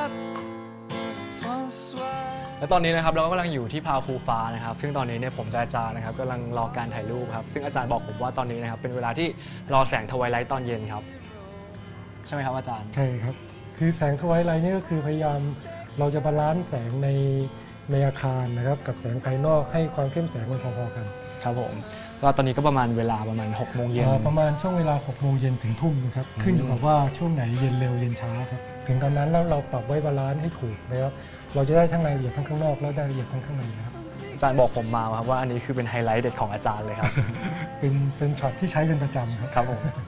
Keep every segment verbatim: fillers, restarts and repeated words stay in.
และตอนนี้นะครับเราก็กำลังอยู่ที่พาวภูฟ้านะครับซึ่งตอนนี้เนี่ยผมกับอาจารย์นะครับกำลังรอการถ่ายรูปครับซึ่งอาจารย์บอกผมว่าตอนนี้นะครับเป็นเวลาที่รอแสงทวายไลท์ตอนเย็นครับใช่ไหมครับอาจารย์ใช่ครับคือแสงทวายไลท์นี่ก็คือพยายามเราจะบาลานซ์แสงในในอาคารนะครับกับแสงภายนอกให้ความเข้มแสงมันพอๆกันครับผมก็ตอนนี้ก็ประมาณเวลาประมาณหกโมงเย็นประมาณช่วงเวลาหกโมงเย็นถึงทุ่มนะครับขึ้นอยู่กับว่าช่วงไหนเย็นเร็วเย็นช้าครับถึงตอนนั้นแล้วเราปรับไว้บาลานซ์ให้ถูกนะครับเราจะได้ทั้งรายละเอียดทั้งข้างนอกแล้วได้ละเอียดทั้งข้างในนะครับอาจารย์บอกผมมาครับว่าอันนี้คือเป็นไฮไลท์เด็ดของอาจารย์เลยครับเป็นเป็นช็อตที่ใช้เป็นประจำครับครับผม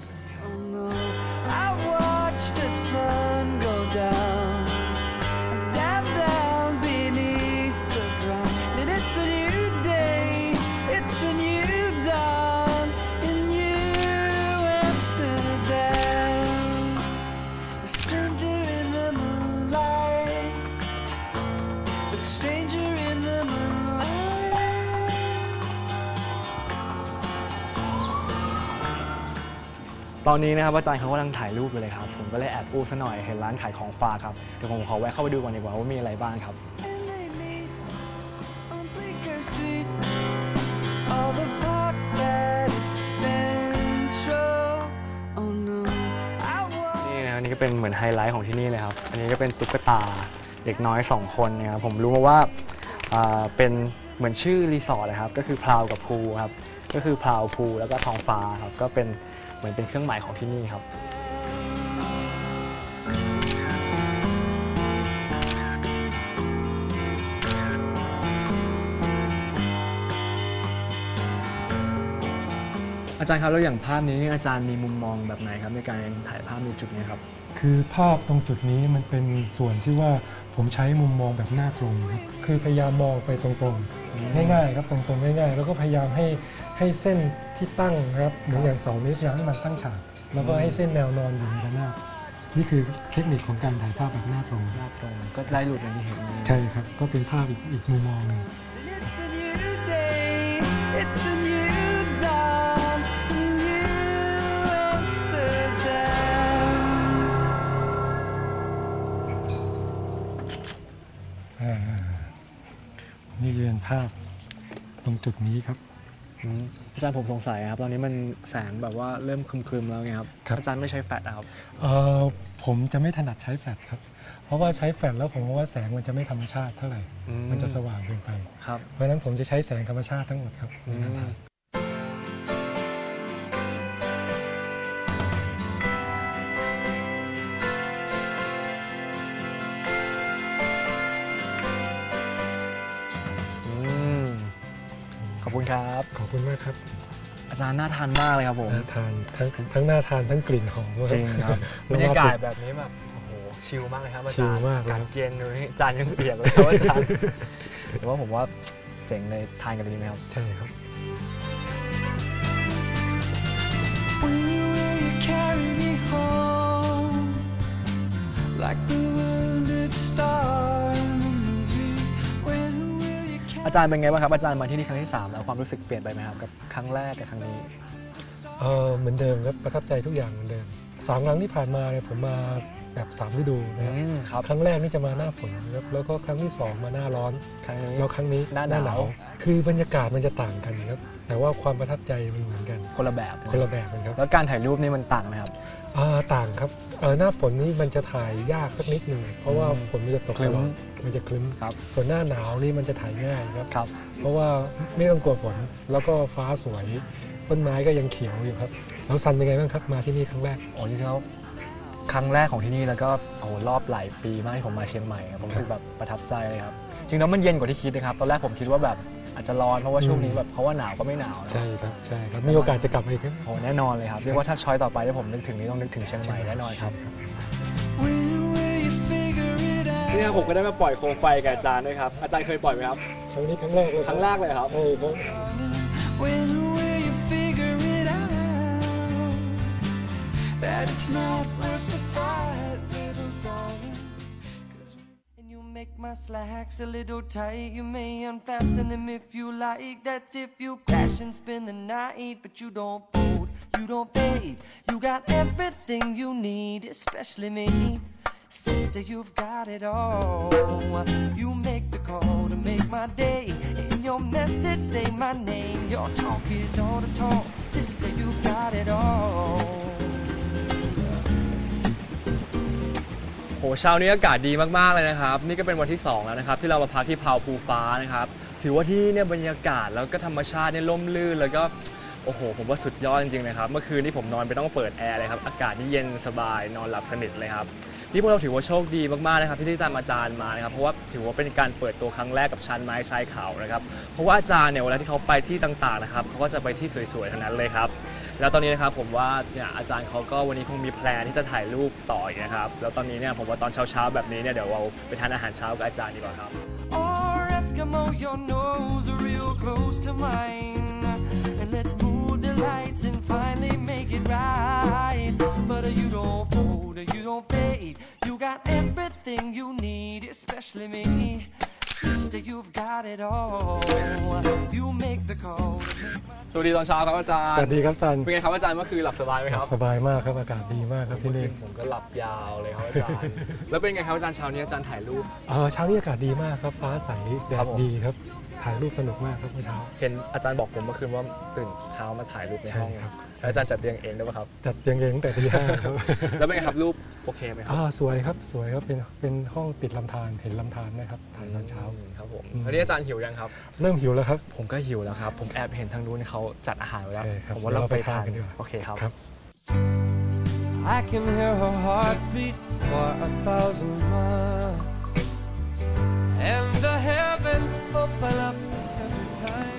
ตอนนี้นะครับอาจารย์เขากำลังถ่ายรูปอยู่เลยครับผมก็เลยแอบอู้ซะหน่อยเห็นร้านขายของฝากครับเดี๋ยวผมขอแวะเข้าไปดูก่อนดีกว่าว่ามีอะไรบ้างครับนี่นะนี่ก็เป็นเหมือนไฮไลท์ของที่นี่เลยครับอันนี้ก็เป็นตุ๊กตาเด็กน้อยสองคนนะครับผมรู้มาว่าเป็นเหมือนชื่อรีสอร์ทนะครับก็คือพราวกับพูครับก็คือพราวพูแล้วก็ทองฟ้าครับก็เป็นเหมือนเป็นเครื่องหมายของที่นี่ครับอาจารย์ครับแล้วอย่างภาพนี้อาจารย์มีมุมมองแบบไหนครับในการถ่ายภาพในจุดนี้ครับคือภาพตรงจุดนี้มันเป็นส่วนที่ว่าผมใช้มุมมองแบบหน้าตรงครับคือพยายามมองไปตรงๆง่ายๆครับตรงๆง่ายๆแล้วก็พยายามให้ให้เส้นที่ตั้งครับเหมือนอย่างเสานี้พยายามให้มันตั้งฉากแล้วก็ให้เส้นแนวนอนอยู่ในระนาบนี่คือเทคนิคของการถ่ายภาพแบบหน้าตรงหน้าตรงก็ไล่หลุดอย่างที่เห็นใช่ครับก็เป็นภาพอีกอีกมุมมองหนึ่งนี่จะเป็นภาพตรงจุดนี้ครับอาจารย์ผมสงสัยครับตอนนี้มันแสงแบบว่าเริ่มครึมๆแล้วไงครับอาจารย์ไม่ใช้แฟลชครับผมจะไม่ถนัดใช้แฟลชครับเพราะว่าใช้แฟลชแล้วผมว่าแสงมันจะไม่ธรรมชาติเท่าไหร่มันจะสว่างเกินไปเพราะฉะนั้นผมจะใช้แสงธรรมชาติทั้งหมดครับในการถ่ายขอบคุณครับขอบคุณมากครับอาจารย์น่าทานมากเลยครับผมน่าทานทั้งทั้งน่าทานทั้งกลิ่นหอมจริงครับบรรยากาศแบบนี้แบบโอ้โหชิลมากเลยครับอาจารย์ชิลมากการเย็นเลยอาจารย์ยังเปียกเลยครับอาจารย์แต่ว่าผมว่าเจ๋งเลยทานกันดีไหมครับใช่ครับอาจารย์เป็นไงบ้างครับอาจารย์มาที่นี่ครั้งที่สามแล้วความรู้สึกเปลี่ยนไปไหมครับกับครั้งแรกกับครั้งนี้เออเหมือนเดิมครับประทับใจทุกอย่างเหมือนเดิมสามครั้งที่ผ่านมาเนี่ยผมมาแบบสามฤดูนะครับครั้งแรกนี่จะมาหน้าฝนครับแล้วก็ครั้งที่สองมาหน้าร้อนครั้งนี้แล้วครั้งนี้หน้าหนาวคือบรรยากาศมันจะต่างกันครับแต่ว่าความประทับใจมันเหมือนกันคนละแบบคนละแบบครับแล้วการถ่ายรูปนี่มันต่างไหมครับต่างครับหน้าฝนนี่มันจะถ่ายยากสักนิดหนึ่งเพราะว่าฝนมันจะตกตลอดมันจะคลึ้มส่วนหน้าหนาวนี่มันจะถ่ายง่ายครับเพราะว่าไม่ต้องกลัวฝนแล้วก็ฟ้าสวยต้นไม้ก็ยังเขียวอยู่ครับแล้วซันเป็นไงบ้างครับมาที่นี่ครั้งแรกโอ้จริงๆแล้วครั้งแรกของที่นี่แล้วก็โอ้รอบหลายปีมากที่ผมมาเชียงใหม่ผมรู้สึกแบบประทับใจเลยครับจริงๆแล้วมันเย็นกว่าที่คิดนะครับตอนแรกผมคิดว่าแบบอาจจะร้อนเพราะว่าช่วงนี้แบบเพราะว่าหนาวก็ไม่หนาวใช่ครับใช่ครับมีโอกาสจะกลับมาอีกครับโอ้แน่นอนเลยครับเรียกว่าถ้าช้อยต่อไปที่ผมนึกถึงนี้ต้องนึกถึงเชียงใหม่แน่นอนครับนี่ครับผมก็ได้มาปล่อยโคมไฟกับอาจารย์ด้วยครับอาจารย์เคยปล่อยไหมครับครั้งนี้ครั้งแรกเลยครั้งแรกเลยครับใช่ครับ Make my slacks a little tight. You may unfasten them if you like. That's if you crash and spend the night. But you don't fold, you don't fade. You got everything you need, especially me. Sister, you've got it all. You make the call to make my day. In your message, say my name. Your talk is all the talk. Sister, you've got it all. โหเช้านี้อากาศดีมากๆเลยนะครับนี่ก็เป็นวันที่สองแล้วนะครับที่เรามาพักที่พาวภูฟ้านะครับถือว่าที่เนี่ยบรรยากาศแล้วก็ธรรมชาติเนี่ยร่มรื่นแล้วก็โอ้โหผมว่าสุดยอดจริงๆเลยครับเมื่อคืนนี้ผมนอนไปต้องเปิดแอร์เลยครับอากาศนี่เย็นสบายนอนหลับสนิทเลยครับนี่พวกเราถือว่าโชคดีมากๆนะครับที่ได้ตามอาจารย์มานะครับเพราะว่าถือว่าเป็นการเปิดตัวครั้งแรกกับชันไม้ชายเขานะครับเพราะว่าอาจารย์เนี่ยเวลาที่เขาไปที่ต่างๆนะครับเขาก็จะไปที่สวยๆทั้งนั้นเลยครับแล้วตอนนี้นะครับผมว่าเนี่ยอาจารย์เขาก็วันนี้คงมีแพลนที่จะถ่ายรูปต่ออีกนะครับแล้วตอนนี้เนี่ยผมว่าตอนเช้าๆแบบนี้เนี่ยเดี๋ยวเราไปทานอาหารเช้ากับอาจารย์ดีกว่าครับ Or Eskimo, your nose real close to mine. And let's move the lights and finally make it right. But you don't fold, you don't fade. You got everything you need, especially me. Sister, you've got it all. You make the call. สวัสดีตอนเช้าครับอาจารย์สวัสดีครับซันเป็นไงครับอาจารย์เมื่อคืนหลับสบายไหมครับสบายมากครับอากาศดีมากครับที่นี่ผมก็หลับยาวเลยครับอาจารย์ แล้วเป็นไงครับอาจารย์เช้านี้อาจารย์ถ่ายรูปเอ่อเช้านี้อากาศดีมากครับฟ้าใสแดครัดบผมดีครับถ่ายรูปสนุกมากครับเมื่อเช้าเห็นอาจารย์บอกผมเมื่อคืนว่าตื่นเช้ามาถ่ายรูปในห้องใช่ครับแล้วอาจารย์จัดเตียงเองด้วยป่ะครับจัดเตียงเองตั้งแต่ตีห้าครับแล้วเป็นไงครับรูปโอเคไหมครัอ่าสวยครับสวยครับเป็นเป็นห้องติดลำธารเห็นลำธารนะครับถ่ายตอนเช้าครับผมอืมแล้วนี่อาจารย์หิวยังครับเริ่มหิวแล้วครับผมก็หิวแล้วครับผมแอบเห็นทางนู้นเขาจัดอาหารไว้แล้วโอเคครับผมว่าเราไปทานเดี๋ยวเราไปทานกันดีกว่าโอเคครับครับ I can hear her heartbeat for a thousand miles. And the heavens open up every time.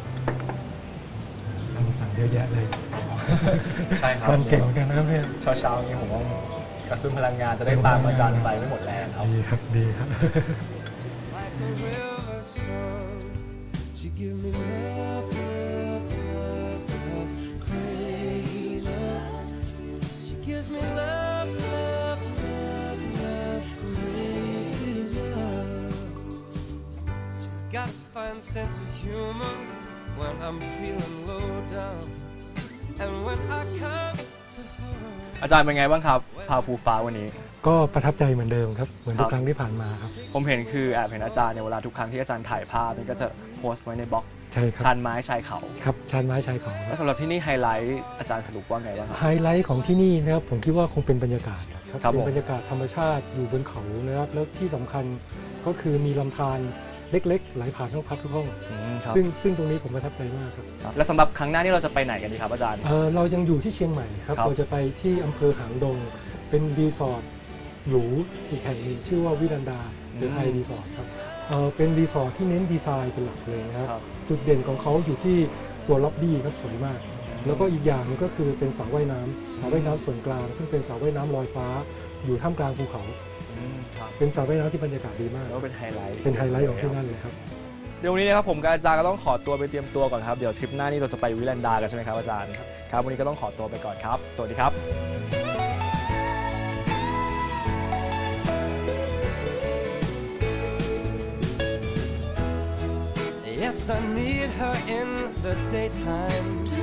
สั่งสั่งเยอะแยะเลยใช่ครับทานเก่งเหมือนกันนะครับเนี่ยเช้าเช้าๆนี้ผมว่ากระตุ้นพลังงานจะได้ตามอาจารย์ไปไม่หมดแรงครับดีครับดีครับ Like a river sun, she give me love, love, love, love, crazy love. She gives me love, love, love, love, crazy love. She's got a fine sense of humor when I'm feeling low down, and when I come to her. อาจารย์เป็นไงบ้างครับพาภูฟ้าวันนี้ก็ประทับใจเหมือนเดิมครับเหมือนทุครักบครั้งที่ผ่านมาครับผมเห็นคือแอบเห็นอาจารย์เนี่ยเวลาทุกครั้งที่อาจารย์ถ่ายภาพนี่ก็จะโพสต์ไว้ในบล็อกใช่ครับชันไม้ชายเขาครับชานไม้ชายเขาคแล้รับวสำหรับที่นี่ไฮไลท์อาจารย์สรุปว่าไงบ้างครับไฮไลท์ของที่นี่นะครับผมคิดว่าคงเป็นบรรยากาศครับครับเป็ผมนบรรยากาศธรรมชาติอยู่บนเขานะครับแล้วที่สำคัญก็คือมีลำธารเล็กๆไหลผ่านห้องพักทุกห้องอืมครับซึ่งซึ่งตรงนี้ผมประทับใจมากครับครับแล้วสำหรับครั้งหน้านี่เราจะไปไหนกันดีครับอาจารย์เอ่อเรายังอยู่ที่เชียงใหม่ครับครับเราจะไปที่อำเภอหางดง เป็นรีสอร์ทหรูอีกแห่งหนึ่งชื่อว่าวิรันดาหรือไทยรีสอร์ทครับเอ่อเป็นรีสอร์ทที่เน้นดีไซน์เป็นหลักเลยนะครับครับจุดเด่นของเขาอยู่ที่ตัวล็อบบี้ครับสวยมาก แล้วก็อีกอย่างหนึงก็คือเป็นสระว่ายน้ำสระว่ายน้ำส่วนกลาง ซึ่งเป็นสระว่ายน้ำลอยฟ้าอยู่ท่ามกลางภูเขาอืมครับเป็นสระว่ายน้ำที่บรรยากาศดีมากแล้วก็เป็นไฮไลท์เป็นไฮไลท์ของที่นั่นเลยครับเดี๋ยววันนี้นะครับผมกับอาจารย์ก็ต้องขอตัวไปเตรียมตัวก่อนครับเดี๋ยวทริปหน้านี่เราจะไปวิลันดากันใช่ไหมครับอาจารย์ครับวันนี้ก็ต้องขอตัวไปก่อนครับสวัสดีครับ Yes, I need her in the daytime.